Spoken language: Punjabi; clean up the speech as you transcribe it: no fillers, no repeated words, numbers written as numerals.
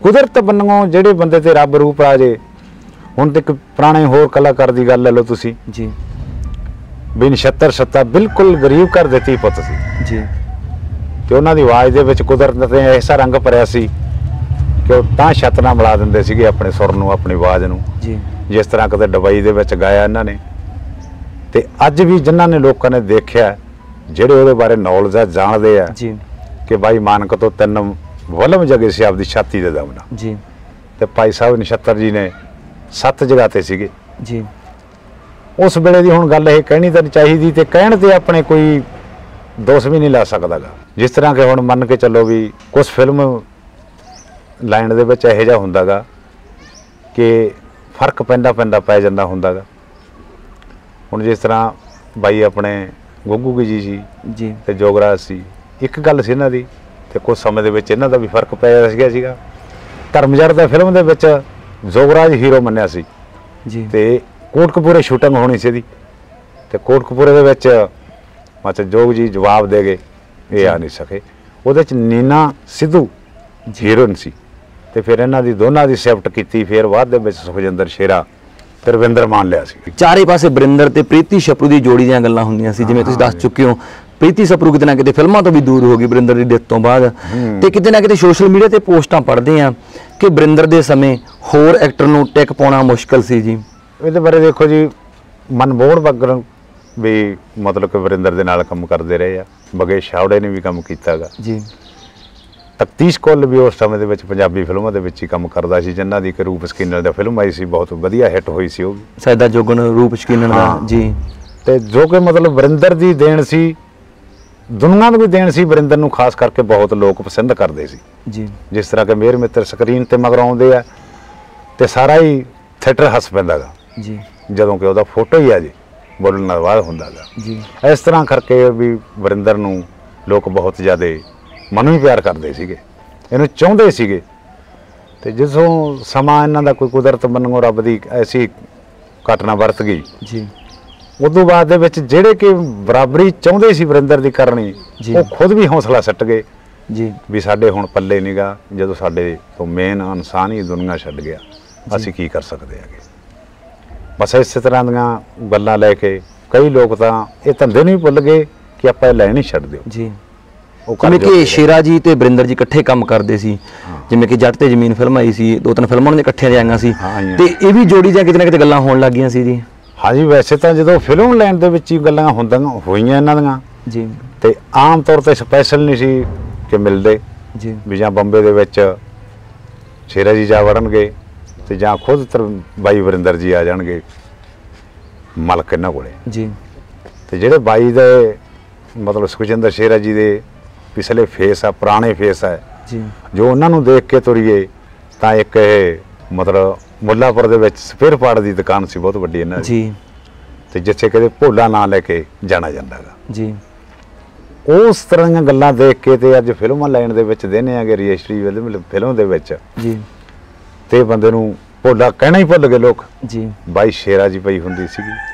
कुदरत बन्नों ਜਿਹੜੇ ਬੰਦੇ ਤੇ ਰੱਬ ਰੂਪ ਆ ਜੇ। ਹੁਣ ਤੇ ਇੱਕ ਪੁਰਾਣੇ ਹੋਰ ਕਲਾਕਾਰ ਦੀ ਗੱਲ ਲੈ ਲਓ ਤੁਸੀਂ ਜੀ, ਵੀ ਨਛੱਤਰ ਸੱਤਾ ਬਿਲਕੁਲ ਗਰੀਬ ਘਰ ਦੇ ਧੀ ਪੁੱਤ ਸੀ ਜੀ, ਤੇ ਉਹਨਾਂ ਦੀ ਆਵਾਜ਼ ਦੇ ਵਿੱਚ ਕੁਦਰਤ ਨੇ ਐਸਾ ਰੰਗ ਭਰਿਆ ਸੀ ਕਿ ਉਹ ਤਾਂ ਛੱਤ ਨਾਲ ਮਿਲਾ ਦਿੰਦੇ ਸੀਗੇ ਆਪਣੇ ਸੁਰ ਨੂੰ, ਆਪਣੀ ਆਵਾਜ਼ ਨੂੰ ਜੀ, ਜਿਸ ਤਰ੍ਹਾਂ ਕਦੇ ਦੁਬਈ ਦੇ ਵਿੱਚ ਗਾਇਆ ਇਹਨਾਂ ਨੇ। ਤੇ ਅੱਜ ਵੀ ਜਿਨ੍ਹਾਂ ਨੇ ਲੋਕਾਂ ਨੇ ਦੇਖਿਆ, ਜਿਹੜੇ ਉਹਦੇ ਬਾਰੇ ਨੌਲੇਜ ਆ, ਜਾਣਦੇ ਆ ਜੀ ਕਿ ਬਾਈ ਮਾਨਕ ਤੋਂ 3 ਵਲਮ ਜਗੇ ਸੀ ਆਪਦੀ ਛਾਤੀ ਦੇ ਦਮ ਨਾਲ, ਜੀ, ਤੇ ਭਾਈ ਸਾਹਿਬ ਨਛੱਤਰ ਜੀ ਨੇ 7 ਜਗ੍ਹਾ ਤੇ ਸੀਗੇ ਜੀ। ਉਸ ਵੇਲੇ ਦੀ ਹੁਣ ਗੱਲ ਇਹ ਕਹਿਣੀ ਤਾਂ ਨਹੀਂ ਚਾਹੀਦੀ, ਤੇ ਕਹਿਣ ਤੇ ਆਪਣੇ ਕੋਈ ਦੋਸ਼ ਵੀ ਨਹੀਂ ਲਾ ਸਕਦਾ ਗਾ। ਜਿਸ ਤਰ੍ਹਾਂ ਕਿ ਹੁਣ ਮੰਨ ਕੇ ਚੱਲੋ ਵੀ ਕੁਝ ਫਿਲਮ ਲਾਈਨ ਦੇ ਵਿੱਚ ਇਹੋ ਜਿਹਾ ਹੁੰਦਾ ਗਾ ਕਿ ਫਰਕ ਪੈ ਜਾਂਦਾ ਹੁੰਦਾ ਗਾ। ਹੁਣ ਜਿਸ ਤਰ੍ਹਾਂ ਬਾਈ ਆਪਣੇ ਗੁੱਗੂ ਜੀ ਸੀ ਜੀ ਤੇ ਜੋਗਰਾਜ ਸੀ, ਇੱਕ ਗੱਲ ਸੀ ਇਹਨਾਂ ਦੀ, ਤੇ ਕੁਝ ਸਮੇਂ ਦੇ ਵਿੱਚ ਇਹਨਾਂ ਦਾ ਵੀ ਫਰਕ ਪੈ ਸੀਗਾ। ਧਰਮਜੜ ਦਾ ਫਿਲਮ ਦੇ ਵਿੱਚ ਜੋਗਰਾਜ ਹੀਰੋ ਮੰਨਿਆ ਸੀ ਜੀ, ਤੇ ਕੋਟਕਪੂਰੇ ਸ਼ੂਟਿੰਗ ਹੋਣੀ ਸੀ ਇਹਦੀ, ਤੇ ਕੋਟਕਪੂਰੇ ਦੇ ਵਿੱਚ ਮਤਲਬ ਜੋਗ ਜੀ ਜਵਾਬ ਦੇ ਗਏ, ਇਹ ਆ ਨਹੀਂ ਸਕੇ। ਉਹਦੇ ਚ ਨੀਨਾ ਸਿੱਧੂ ਹੀਰੋਇਨ ਸੀ, ਤੇ ਫਿਰ ਇਹਨਾਂ ਦੀ ਦੋਨਾਂ ਦੀ ਸ਼ਿਫਟ ਕੀਤੀ। ਫਿਰ ਬਾਅਦ ਦੇ ਵਿੱਚ ਸੁਖਜਿੰਦਰ ਸ਼ੇਰਾ ਤੇ ਰਵਿੰਦਰ ਮਾਨ ਲਿਆ ਸੀ। ਚਾਰੇ ਪਾਸੇ ਬਰਿੰਦਰ ਤੇ ਪ੍ਰੀਤੀ ਸ਼ਪਰੂ ਦੀ ਜੋੜੀ ਦੀਆਂ ਗੱਲਾਂ ਹੁੰਦੀਆਂ ਸੀ, ਜਿਵੇਂ ਤੁਸੀਂ ਦੱਸ ਚੁੱਕੇ ਹੋ। ਪ੍ਰੀਤੀ ਸ਼ਪਰੂ ਕਿਤੇ ਨਾ ਕਿਤੇ ਫਿਲਮਾਂ ਤੋਂ ਵੀ ਦੂਰ ਹੋ ਗਈ ਬਰਿੰਦਰ ਦੀ ਡੈਥ ਤੋਂ ਬਾਅਦ, ਤੇ ਕਿਤੇ ਨਾ ਕਿਤੇ ਸੋਸ਼ਲ ਮੀਡੀਆ ਤੇ ਪੋਸਟਾਂ ਪੜ੍ਹਦੇ ਆ ਕਿ ਬਰਿੰਦਰ ਦੇ ਸਮੇਂ ਹੋਰ ਐਕਟਰ ਨੂੰ ਟਿਕ ਪਾਉਣਾ ਮੁਸ਼ਕਲ ਸੀ ਜੀ। ਇਹਦੇ ਬਾਰੇ ਦੇਖੋ ਜੀ, ਮਨਮੋਹਨ ਬੱਗਰ ਵੀ ਮਤਲਬ ਕਿ ਵਰਿੰਦਰ ਦੇ ਨਾਲ ਕੰਮ ਕਰਦੇ ਰਹੇ ਆ, ਬਗੇਸ਼ ਛਾਵੜੇ ਨੇ ਵੀ ਕੰਮ ਕੀਤਾ ਗਾ ਜੀ। ਤਖਤੀਸ਼ ਕੁੱਲ ਵੀ ਉਸ ਸਮੇਂ ਦੇ ਵਿੱਚ ਪੰਜਾਬੀ ਫਿਲਮਾਂ ਦੇ ਵਿੱਚ ਹੀ ਕੰਮ ਕਰਦਾ ਸੀ, ਜਿਨ੍ਹਾਂ ਦੀ ਇੱਕ ਰੂਪ ਸਕੀਨਰ ਦਾ ਫਿਲਮ ਆਈ ਸੀ, ਬਹੁਤ ਵਧੀਆ ਹਿੱਟ ਹੋਈ ਸੀ ਉਹ ਵੀ, ਸੈਦਾ ਜੋਗਨ ਰੂਪ ਸ਼ਕੀਨਨ ਦਾ ਜੀ। ਤੇ ਜੋ ਕਿ ਮਤਲਬ ਵਰਿੰਦਰ ਦੀ ਦੇਣ ਸੀ, ਦੁਨੀਆ ਨੂੰ ਵੀ ਦੇਣ ਸੀ, ਵਰਿੰਦਰ ਨੂੰ ਖਾਸ ਕਰਕੇ ਬਹੁਤ ਲੋਕ ਪਸੰਦ ਕਰਦੇ ਸੀ ਜੀ। ਜਿਸ ਤਰ੍ਹਾਂ ਕਿ ਮੇਰ ਮਿੱਤਰ ਸਕਰੀਨ ਤੇ ਮਗਰ ਆਉਂਦੇ ਆ ਤੇ ਸਾਰਾ ਹੀ ਥੀਏਟਰ ਹੱਸ ਪੈਂਦਾ ਗਾ ਜੀ, ਜਦੋਂ ਕਿ ਉਹਦਾ ਫੋਟੋ ਹੀ ਆ ਜੀ ਬੋਲਣ ਨਾਲ ਬਾਅਦ ਹੁੰਦਾ ਗਾ ਜੀ। ਇਸ ਤਰ੍ਹਾਂ ਕਰਕੇ ਵੀ ਵਰਿੰਦਰ ਨੂੰ ਲੋਕ ਬਹੁਤ ਜ਼ਿਆਦਾ ਮਨੋਂ ਹੀ ਪਿਆਰ ਕਰਦੇ ਸੀਗੇ, ਇਹਨੂੰ ਚਾਹੁੰਦੇ ਸੀਗੇ। ਤੇ ਜਦੋਂ ਸਮਾਂ ਇਹਨਾਂ ਦਾ ਕੋਈ ਕੁਦਰਤ ਵੱਲੋਂ ਰੱਬ ਦੀ ਐਸੀ ਘਟਨਾ ਵਰਤ ਗਈ ਜੀ, ਉਦੋਂ ਬਾਅਦ ਦੇ ਵਿੱਚ ਜਿਹੜੇ ਕਿ ਬਰਾਬਰੀ ਚਾਹੁੰਦੇ ਸੀ ਵਰਿੰਦਰ ਦੀ ਕਰਨੀ, ਉਹ ਖੁਦ ਵੀ ਹੌਸਲਾ ਸੱਟ ਗਏ ਜੀ ਵੀ ਸਾਡੇ ਹੁਣ ਪੱਲੇ ਨੀਗਾ, ਜਦੋਂ ਸਾਡੇ ਤੋਂ ਮੇਨ ਇਨਸਾਨ ਹੀ ਦੁਨੀਆ ਛੱਡ ਗਿਆ, ਅਸੀਂ ਕੀ ਕਰ ਸਕਦੇ ਹੈਗੇ। ਬਸ ਇਸੇ ਤਰ੍ਹਾਂ ਦੀਆਂ ਗੱਲਾਂ ਲੈ ਕੇ ਕਈ ਲੋਕ ਤਾਂ ਇਹ ਧੰਦੇ ਨੂੰ ਹੀ ਭੁੱਲ ਗਏ ਕਿ ਆਪਾਂ ਇਹ ਲੈਣ ਹੀ ਛੱਡ ਦਿਓ ਜੀ। ਉਹ ਜਿਵੇਂ ਕਿ ਸ਼ੇਰਾ ਜੀ ਤੇ ਬਰਿੰਦਰ ਜੀ ਇਕੱਠੇ ਕੰਮ ਕਰਦੇ ਸੀ, ਜਿਵੇਂ ਕਿ ਜੱਟ ਤੇ ਜ਼ਮੀਨ ਫਿਲਮ ਆਈ ਸੀ, 2-3 ਫਿਲਮਾਂ ਉਹਨਾਂ ਦੀਆਂ ਇਕੱਠੀਆਂ ਆਈਆਂ ਸੀ, ਤੇ ਇਹ ਵੀ ਜੋੜੀ ਜਾਂ ਕਿਤੇ ਨਾ ਕਿਤੇ ਗੱਲਾਂ ਹੋਣ ਲੱਗੀਆਂ ਸੀ ਜੀ। ਹਾਂਜੀ, ਵੈਸੇ ਤਾਂ ਜਦੋਂ ਫਿਲਮ ਲਾਈਨ ਦੇ ਵਿੱਚ ਹੀ ਗੱਲਾਂ ਹੋਈਆਂ ਇਹਨਾਂ ਦੀਆਂ ਜੀ, ਤੇ ਆਮ ਤੌਰ ਤੇ ਸਪੈਸ਼ਲ ਨਹੀਂ ਸੀ ਕਿ ਮਿਲਦੇ ਜੀ, ਵੀ ਜਾਂ ਬੰਬੇ ਦੇ ਵਿੱਚ ਸ਼ੇਰਾ ਜੀ ਜਾ ਵੜਨਗੇ ਤੇ ਜਾਂ ਖੁਦ ਬਾਈ ਵਰਿੰਦਰ ਜੀ ਆ ਜਾਣਗੇ ਮਲਕ ਇਹਨਾਂ ਕੋਲੇ ਜੀ। ਤੇ ਜਿਹੜੇ ਬਾਈ ਦੇ ਮਤਲਬ ਸੁਖਜਿੰਦਰ ਸ਼ੇਰਾ ਜੀ ਦੇ ਪਿਛਲੇ ਫੇਸ ਆ, ਪੁਰਾਣੇ ਫੇਸ ਆ ਜੀ, ਜੋ ਉਹਨਾਂ ਨੂੰ ਦੇਖ ਕੇ ਤੁਰੀਏ ਤਾਂ ਇੱਕ ਇਹ ਮਤਲਬ ਮੁੱਲਾਪੁਰ ਦੇ ਵਿੱਚ ਸਪੇਅਰ ਪਾਰਟ ਦੀ ਦੁਕਾਨ ਸੀ ਬਹੁਤ ਵੱਡੀ ਇਹਨਾਂ ਦੀ ਜੀ, ਤੇ ਜਿੱਥੇ ਕਦੇ ਭੋਲਾ ਨਾਂ ਲੈ ਕੇ ਜਾਣਾ ਜਾਂਦਾ ਗਾ ਜੀ। ਉਸ ਤਰ੍ਹਾਂ ਦੀਆਂ ਗੱਲਾਂ ਦੇਖ ਕੇ ਤੇ ਅੱਜ ਫਿਲਮਾਂ ਲਾਈਨ ਦੇ ਵਿੱਚ ਦੇਨੇ ਆਗੇ ਰਜਿਸਟਰੀ ਫਿਲਮ ਦੇ ਵਿੱਚ ਜੀ, ਤੇ ਬੰਦੇ ਨੂੰ ਭੋਲਾ ਕਹਿਣਾ ਹੀ ਭੁੱਲ ਗਏ ਲੋਕ। ਜੀ। ਬਾਈ ਸ਼ੇਰਾ ਜੀ ਪਈ ਹੁੰਦੀ ਸੀਗੀ।